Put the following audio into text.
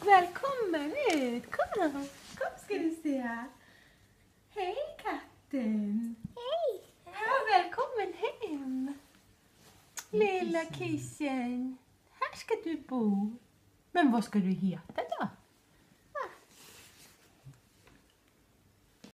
Välkommen ut. Kom ska du se. Hej katten. Hej. Ja, välkommen hem. Lilla kissen. Här ska du bo. Men vad ska du heta